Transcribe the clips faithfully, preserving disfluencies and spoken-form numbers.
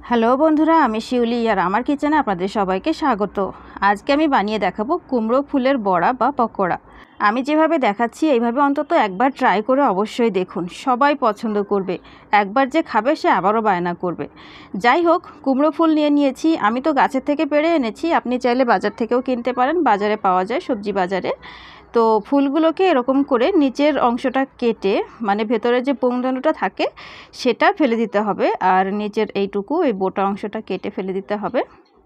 Hello বন্ধুরা, আমি শিউলি আর আমার কিচেনে আপনাদের সবাইকে স্বাগত। আজকে আমি বানিয়ে দেখাবো কুমড়ো ফুলের বড়া বা পকোড়া। আমি যেভাবে দেখাচ্ছি এইভাবে অন্তত একবার ট্রাই করে অবশ্যই দেখুন, সবাই পছন্দ করবে। একবার যে খাবে সে আবারও বায়না করবে। যাই হোক, কুমড়ো ফুল নিয়ে নিয়েছি। আমি তো গাছের থেকে পেড়ে এনেছি, আপনি চাইলে বাজার থেকেও কিনতে পারেন, বাজারে পাওয়া যায় সবজি বাজারে। তো ফুলগুলোকে এরকম করে নিচের অংশটা কেটে, মানে ভেতরে যে পোংদানোটা থাকে সেটা ফেলে দিতে হবে, আর নিচের এইটুকু এই বোটা অংশটা কেটে ফেলে দিতে হবে।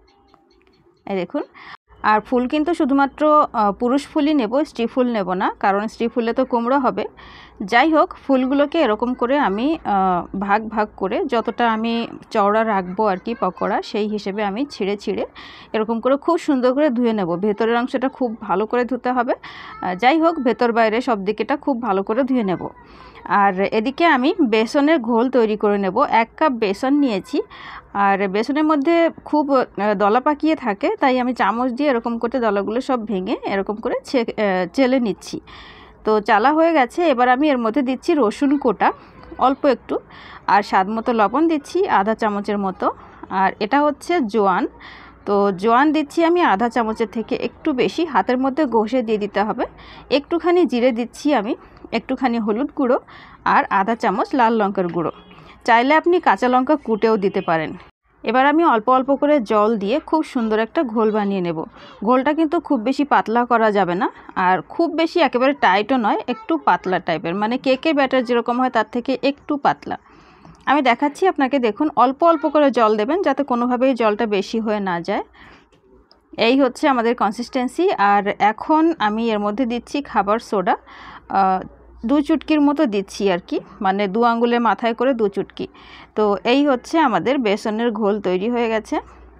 এই দেখুন। আর ফুল কিন্তু শুধুমাত্র পুরুষ ফুলই নেব, স্ত্রী ফুল নেব না, কারণ স্ত্রী ফুলে তো কুমড়ো হবে। যাই হোক, ফুলগুলোকে এরকম করে আমি ভাগ ভাগ করে যতটা আমি চওড়া রাখবো আর কি পকোড়া, সেই হিসেবে আমি ছিঁড়ে ছিঁড়ে এরকম করে খুব সুন্দর করে ধুয়ে নেব। ভেতরের অংশটা খুব ভালো করে ধুতে হবে। যাই হোক, ভেতর বাইরে সব দিকেটা খুব ভালো করে ধুয়ে নেব। আর এদিকে আমি বেসনের ঘোল তৈরি করে নেব। এক কাপ বেসন নিয়েছি, আর বেসনের মধ্যে খুব দলা পাকিয়ে থাকে, তাই আমি চামচ দিয়ে এরকম করে দলাগুলো সব ভেঙে এরকম করে চেলে নিচ্ছি। তো চালা হয়ে গেছে। এবার আমি এর মধ্যে দিচ্ছি রসুন কোটা অল্প একটু, আর স্বাদ মতো লবণ দিচ্ছি আধা চামচের মতো, আর এটা হচ্ছে জোয়ান। তো জোয়ান দিচ্ছি আমি আধা চামচের থেকে একটু বেশি, হাতের মধ্যে ঘষে দিয়ে দিতে হবে। একটুখানি জিরে দিচ্ছি আমি, একটুখানি হলুদ গুঁড়ো, আর আধা চামচ লাল লঙ্কার গুঁড়ো। চাইলে আপনি কাঁচা লঙ্কা কুটেও দিতে পারেন। এবার আমি অল্প অল্প করে জল দিয়ে খুব সুন্দর একটা ঘোল বানিয়ে নেব। ঘোলটা কিন্তু খুব বেশি পাতলা করা যাবে না, আর খুব বেশি একেবারে টাইটও নয়, একটু পাতলা টাইপের, মানে কেকের ব্যাটার যেরকম হয় তার থেকে একটু পাতলা। আমি দেখাচ্ছি আপনাকে, দেখুন। অল্প অল্প করে জল দেবেন যাতে কোনোভাবেই জলটা বেশি হয়ে না যায়। এই হচ্ছে আমাদের কনসিস্টেন্সি। আর এখন আমি এর মধ্যে দিচ্ছি খাবার সোডা, দু চুটকির মতো দিচ্ছি আর কি, মানে দু আঙ্গুলের মাথায় করে দু চুটকি। তো এই হচ্ছে আমাদের বেসনের ঘোল তৈরি হয়ে গেছে,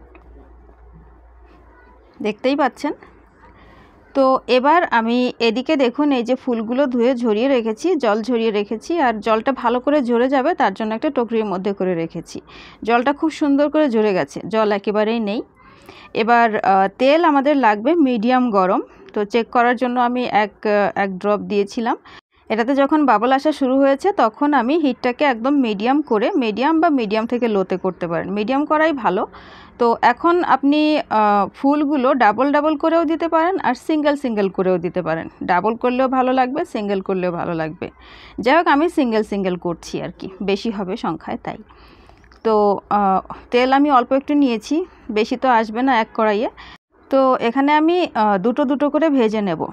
দেখতেই পাচ্ছেন। তো এবার আমি এদিকে দেখুন, এই যে ফুলগুলো ধুয়ে ঝরিয়ে রেখেছি, জল ঝরিয়ে রেখেছি, আর জলটা ভালো করে ঝরে যাবে তার জন্য একটা টকরির মধ্যে করে রেখেছি। জলটা খুব সুন্দর করে ঝরে গেছে, জল একেবারেই নেই। এবার তেল আমাদের লাগবে মিডিয়াম গরম। তো চেক করার জন্য আমি এক এক ড্রপ দিয়েছিলাম। এটাতে যখন বাবল আসা শুরু হয়েছে তখন আমি হিটটাকে একদম মিডিয়াম করে, মিডিয়াম বা মিডিয়াম থেকে লোতে করতে পারেন, মিডিয়াম করাই ভালো। তো এখন আপনি ফুলগুলো ডাবল ডাবল করেও দিতে পারেন, আর সিঙ্গেল সিঙ্গেল করেও দিতে পারেন। ডাবল করলেও ভালো লাগবে, সিঙ্গেল করলেও ভালো লাগবে। যাই হোক, আমি সিঙ্গেল সিঙ্গেল করছি আর কি, বেশি হবে সংখ্যায় তাই। তো তেল আমি অল্প একটু নিয়েছি, বেশি তো আসবে না এক কড়াইয়ে। তো এখানে আমি দুটো দুটো করে ভেজে নেব,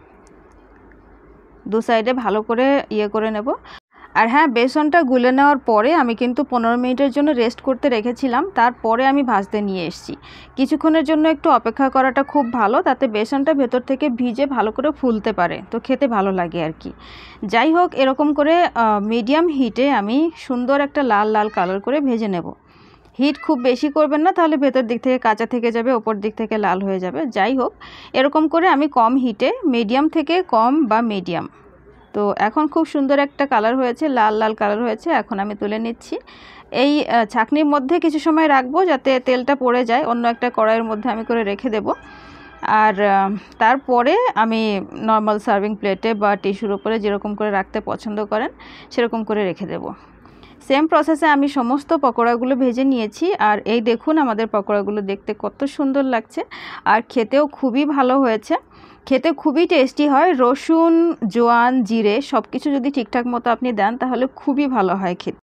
দু সাইডে ভালো করে ইয়ে করে নেব। আর হ্যাঁ, বেসনটা গুলে নেওয়ার পরে আমি কিন্তু পনেরো মিনিটের জন্য রেস্ট করতে রেখেছিলাম, তারপরে আমি ভাজতে নিয়ে এসেছি। কিছুক্ষণের জন্য একটু অপেক্ষা করাটা খুব ভালো, তাতে বেসনটা ভেতর থেকে ভিজে ভালো করে ফুলতে পারে, তো খেতে ভালো লাগে আর কি। যাই হোক, এরকম করে মিডিয়াম হিটে আমি সুন্দর একটা লাল লাল কালার করে ভেজে নেব। হিট খুব বেশি করবেন না, তাহলে ভেতর দিক থেকে কাঁচা থেকে যাবে, ওপর দিক থেকে লাল হয়ে যাবে। যাই হোক, এরকম করে আমি কম হিটে, মিডিয়াম থেকে কম বা মিডিয়াম। তো এখন খুব সুন্দর একটা কালার হয়েছে, লাল লাল কালার হয়েছে। এখন আমি তুলে নিচ্ছি। এই ছাঁকনির মধ্যে কিছু সময় রাখবো যাতে তেলটা পড়ে যায়, অন্য একটা কড়াইয়ের মধ্যে আমি করে রেখে দেব। আর তারপরে আমি নর্মাল সার্ভিং প্লেটে বা টিস্যুর উপরে যেরকম করে রাখতে পছন্দ করেন সেরকম করে রেখে দেব। সেম প্রসেসে আমি সমস্ত পকোড়াগুলো ভেজে নিয়েছি। আর এই দেখুন, আমাদের পকোড়াগুলো দেখতে কত সুন্দর লাগছে, আর খেতেও খুবই ভালো হয়েছে। খেতে খুবই টেস্টি হয়। রসুন, জোয়ান, জিরে সব কিছু যদি ঠিকঠাক মতো আপনি দেন তাহলে খুবই ভালো হয় খেতে।